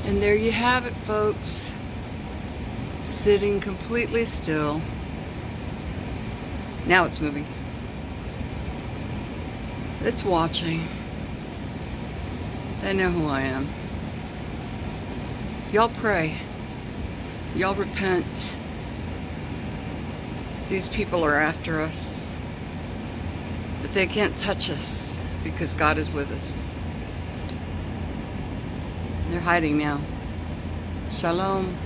And there you have it, folks. Sitting completely still. Now it's moving. It's watching. They know who I am. Y'all pray. Y'all repent. These people are after us. But they can't touch us because God is with us. They're hiding now. Shalom.